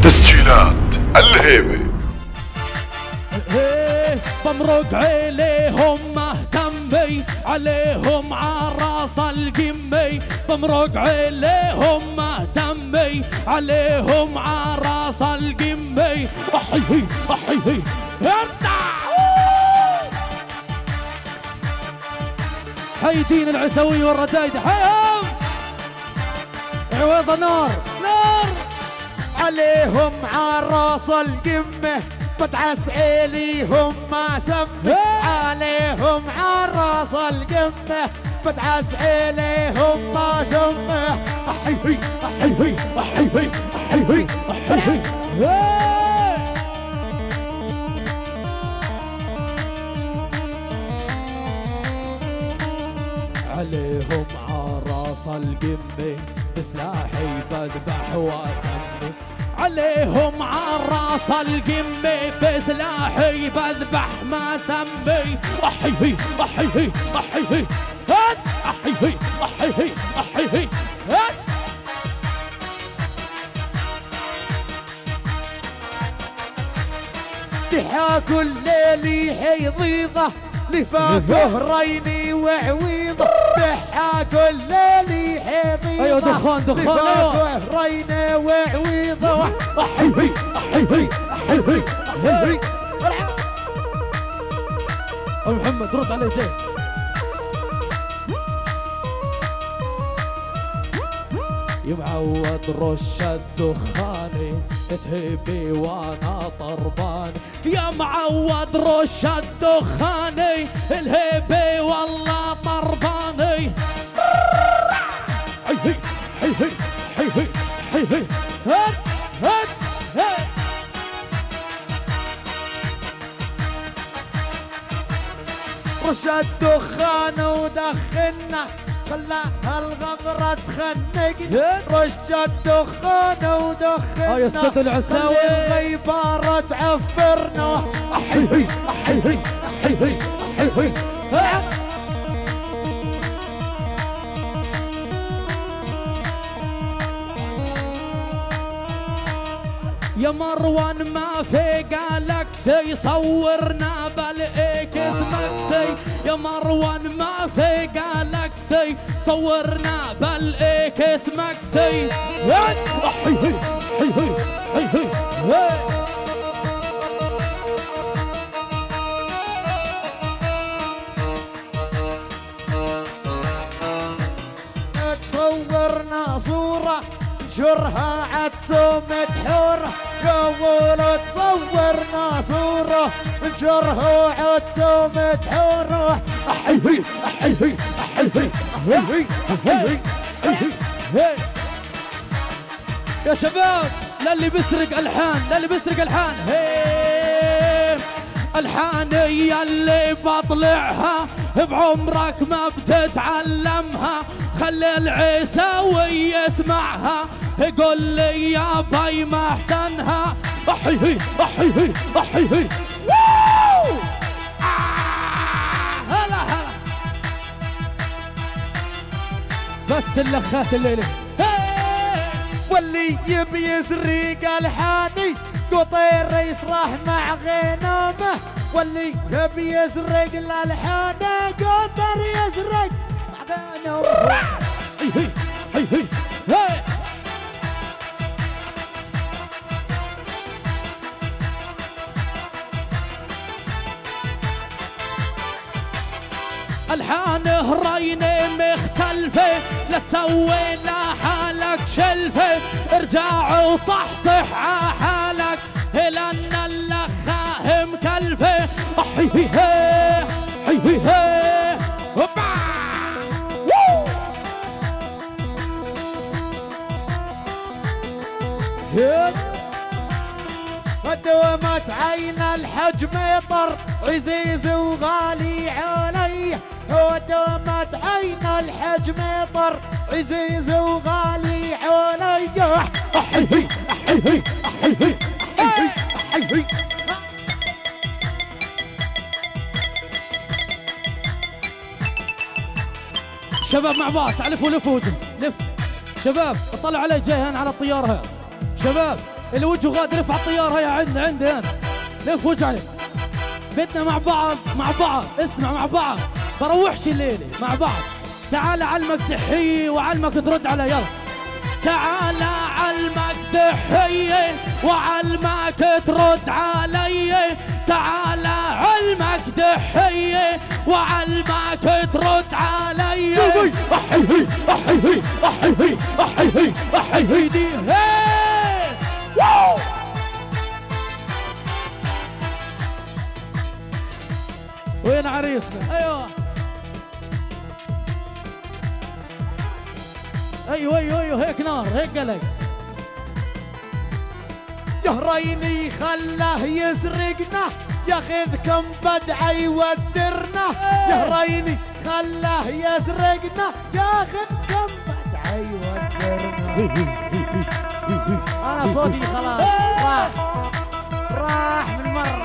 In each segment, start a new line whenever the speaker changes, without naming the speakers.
تسجيلات الهيبة.
بمرق عليهم مهتمي عليهم عراس القمي، بمرق عليهم مهتمي عليهم عراس القمي. احيي احيي حي دين العسوي والردايد، حيهم عويض نار نار
عليهم عراس القمة بدعس عليهم ما سمي، عليهم عراس القمة بدعس عليهم ما سمي.
احيي احيي احيي احيي احيي عليهم عراس القمة بسلاحي بذبح واسمي، عليهم عراس القمة بسلاحي بذبح ما سمي. احيي احيي احيي احيي احيي احيي
ضحاك الليل حيضيضه لفاكه ريني وعويضه، ضحاك الليل حيضيضه
ايوه دخان دخان
لفاكه ريني وعويضه.
احيي احيي احيي احيي ابو محمد رد علي شيء. يا معود رش الدخاني تهبي وانا طرباني، يا معود رش الدخاني الهبي والله طرباني. حي حي حي حي حي حي هات هات هات
رش الدخان ودخنا خلاها الغمرة تخنقنا، رش الدخان ودخنا
يا السد العساوي
الغيبارة تعفرنا.
احيي احيي احيي احيي يا مروان ما في جالكسي صورنا بالاكس ماكسي، يا مروان ما في جالكسي صورنا بالاكس ماكسي. احيي احيي احيي
تصورنا صورة نشرها عتسومة حورة، قولوا تصورنا صورة نشرها عتسومة حورة.
احيي احيي احيي احيي احيي يا شباب للي بيسرق الحان، للي بيسرق الحان الحان هي اللي بطلعها بعمرك ما بتتعلمها، خلي العيساوي يسمعها يقول لي يا باي ما احسنها. احيي احيي احيي هلا هلا بس اللخات الليله.
واللي يبي يسرق الحاني قطير يسرح مع غنمه، واللي يبي يسرق الالحان قطر يسرق مع غنمه.
هي هي هي هي الحان هرينه مختلفه لا تسوي لا حالك شلفه، ارجع وصحصح ع حالك لان اللخه مكلفه. احيي هي هي هي هوبا
دومت عين الحج مطر عزيز وغالي علي، ودومت عين الحج مطر عزيز وغالي علي.
احيي احيي احيي احيي شباب مع بعض تعالوا لفوا لفوا لف شباب اطلعوا علي جاي هنا على الطياره هذا شباب اللي وجهه غاد لف على الطياره. هيا عندي انا لف وجهك. بدنا مع بعض اسمع مع بعض. بروحش الليله مع بعض. تعال علمك تحيه وعلمك ترد علي. يلا تعال علمك تحيه وعلمك ترد علي. تعال علمك تحيه وعلمك ترد علي. احيي احيي احيي احيي احيي دي واو. وين عريسنا؟ ايوه ايوه هيك نار هيك قلق.
يهريني خله يسرقنا ياخذكم بدعه يودرنا. يهريني خله يسرقنا ياخذكم بدعه يودرنا. انا صوتي خلاص راح من مره.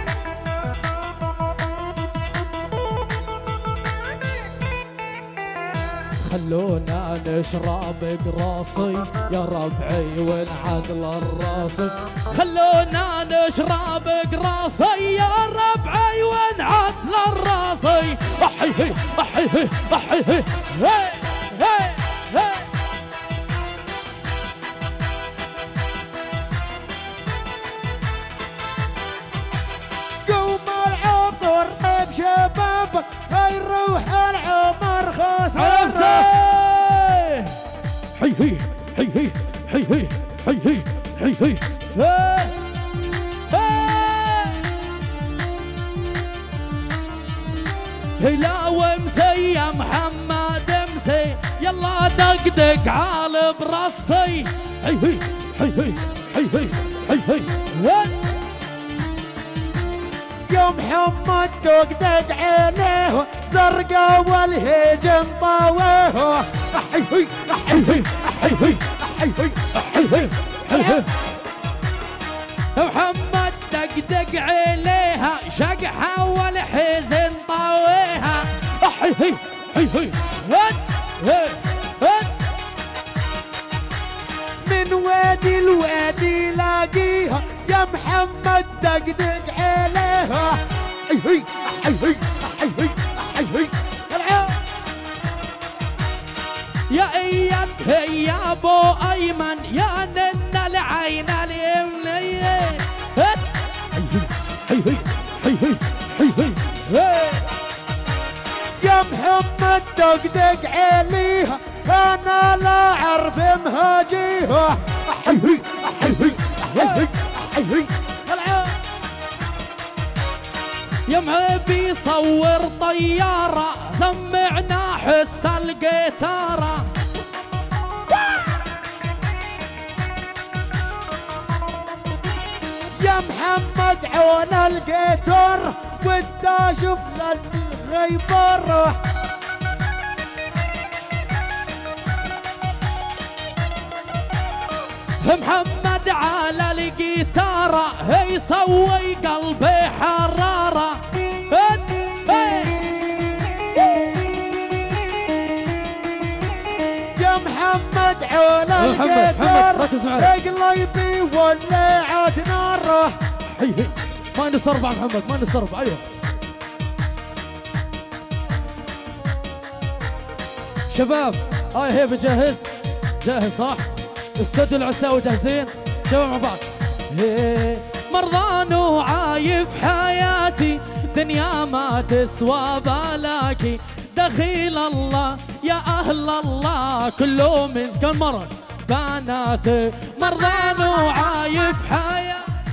خلونا نشرب براسي يا ربعي والعقل الراسي. خلونا نشرب براسي يا ربعي والعقل الراسي. احيي احيي احيي هي هي هي.
قوم العطر بشبابك هاي روح العمر خسران.
هي هي هي هي هي هي هي هي هلا ومسي يا محمد مسي. يلا دقدق عال برصي. هي هي هي هي هي هي هي.
يا محمد دقدق عليه زرقا والهجن طاويه.
احيي احيي احيي احيي احيي احيي. محمد دقدق عليها شقحه والحزن طاويها. احيي هي
من وادي الوادي لاقيها يا محمد دقدق عليها.
احيي احيي احيي احيي. يا اياد يا ابو ايمن يا نن العين اليمنيه. هي
يا محمد دقدق عليها انا لا اعرف مهاجيها.
احيي احيي احيي احيي. يا معبي صور طيارة سمعنا حس القيتارة.
يا محمد عون القيتر ودي اشوف للغيبر.
محمد على القيتارة هي سوي قلبي حرارة.
يا محمد عون القيتر قلبي ولعت ناره.
هي ماينس 4 محمد ماينس 4. ايوه شباب هاي هيبة جاهز صح؟ استوديو العساوي جاهزين؟ شباب مع بعض. مرضان وعايف حياتي دنيا ما تسوى بلاكي. دخيل الله يا أهل الله كله من كم مرة بناتي. مرضان وعايف حياتي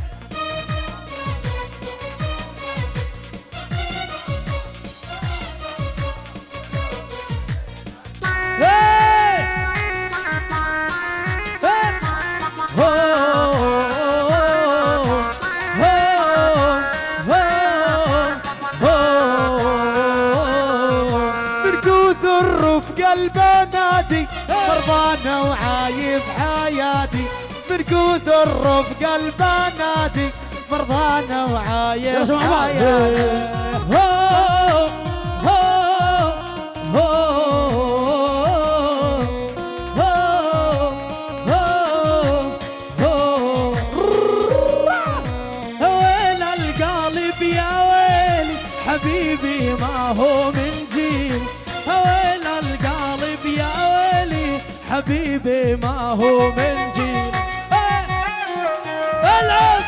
البناتي مرضانا وعايب حياتي. من كثر رفق البناتي مرضانا وعايب حياتي.
حبيبي ما هو من جيل، ويل القلب يا ويلي حبيبي ما هو من جيل. العب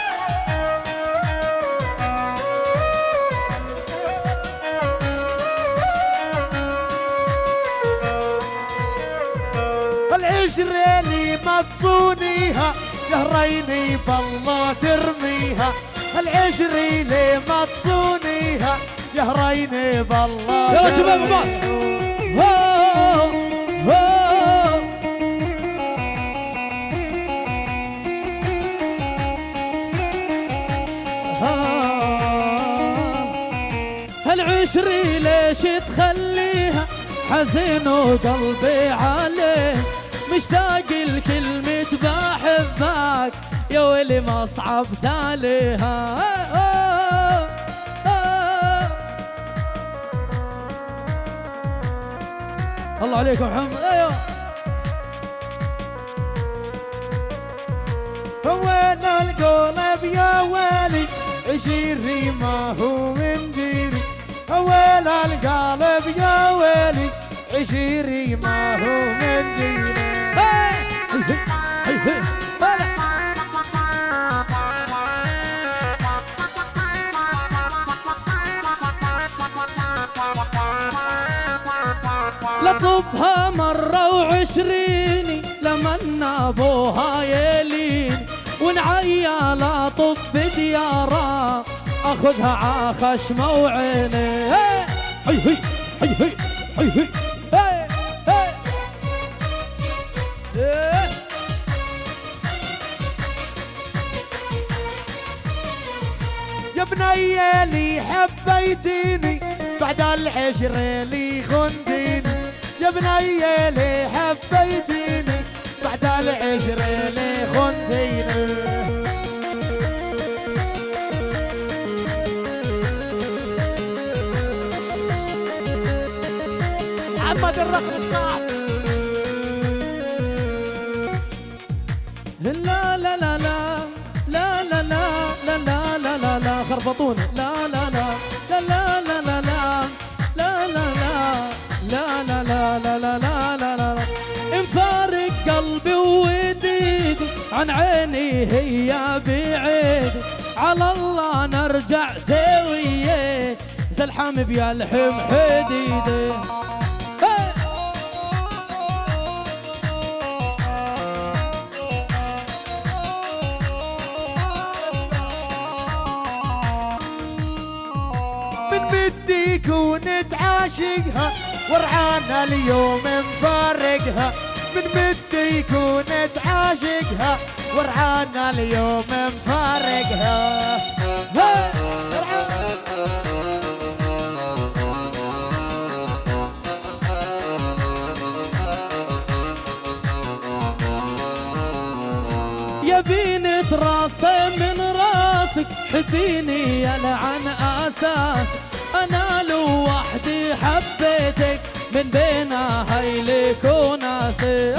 العشرة اللي ما تصونيها قهريني بالله ترميها، العشرة اللي ما تصونيها قهريني بالله.
يلا شباب بعض. هالعشري ليش تخليها حزين وقلبي عليه، مشتاق لكلمة بحبك يا ويلي ما صعبت عليها. الله عليكم محمد. ايوه
وين القلب يا ويلي عشيري ما هو من جيري، وين القلب يا ويلي عشيري ما هو من جيري.
لطبها مرة وعشريني لمن ابوها يليني، ونعيا لطب بديارها اخذها عخشمة وعيني. هي هي هي هي هي هي هي هي.
يا بنية لي حبيتيني بعد العشرة لي خنديني، يا بنية لي حبيتيني بعد العشرة لي خنديني. محمد الرقم الصعب.
لا لا لا لا لا لا لا لا لا لا لا لا خربطوني. لا لا لا لا لا لا لا لا لا لا لا لا لا لا لا لا لا لا. انفارق قلبي وديدي عن عيني هي بعيد، على الله نرجع زاوية زلحام بيلحم حديدي.
ونتعاشقها ورعانا اليوم مفارقها، من مدي يكون تعاشقها ورعانا اليوم مفارقها.
يبيني تراسي من راسك حبيني يلعن اساس، انا لوحدي حبيتك من بين هيلك وناسي.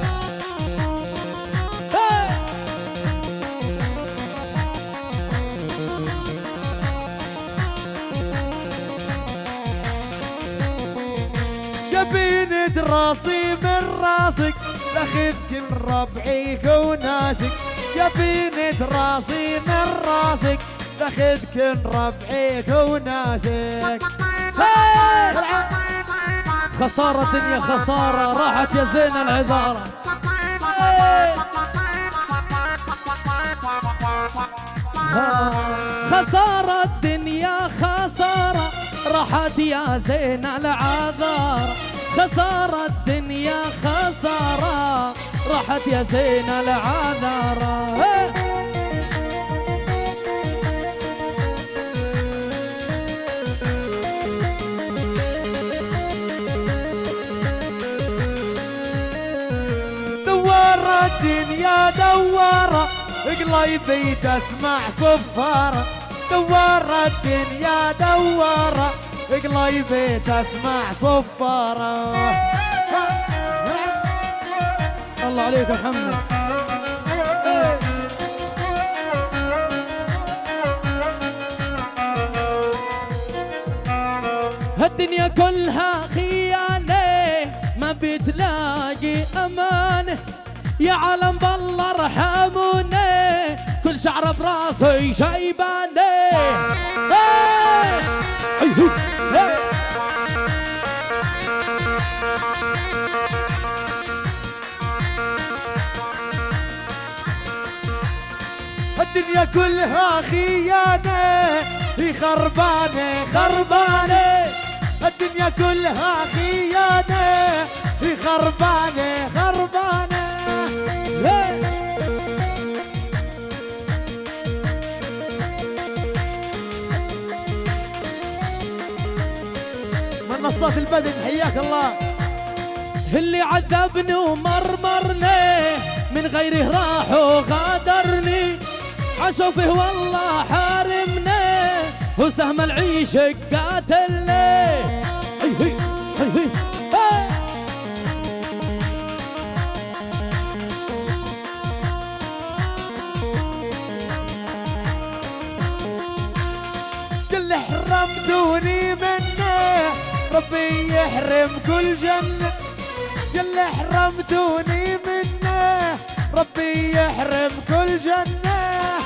يبيني تراسي من راسك لاخذك من ربعيك وناسك، يبيني تراسي من راسك لاخذك من ربعيك وناسك.
خسارة يا خسارة راحت يا زين العذارة. خسارة الدنيا خسارة راحت يا زين العذارة، خسارة الدنيا خسارة راحت يا زين العذارة.
دوارة الدنيا دوارة قلبي تسمع صفارة، دوارة الدنيا دوارة قلبي تسمع صفارة.
الله عليك يا محمد. الدنيا كلها خيانة ما بتلاقي أمانة يا عالم بالله ارحموني كل شعر براسي شيباني
الدنيا كلها خيانة هي خربانة خربانة الدنيا كلها خيانة هي خربانة خربانة منصات البدن حياك الله
اللي عذبني ومرمرني من غيره راح وغادرني عاشوا فيه والله حارمني وسهم العيش قاتلني هي هي هي هي
كل حرمتوني منه ربي يحرم كل جنة كل حرمتوني منه ربي يحرم كل جنة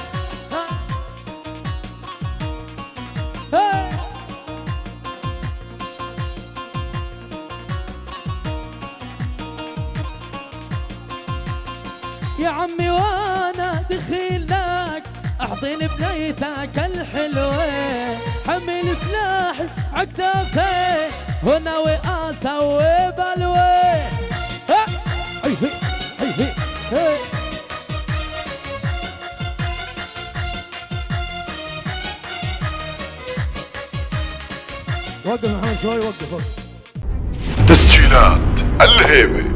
يا عمي وانا دخيلك اعطيني بنيتك الحلوة حمل سلاحي عكتافي وناوي اسوي بلوي هي هي هي هي
وقف محمد شوي وقف
تسجيلات الهيبة.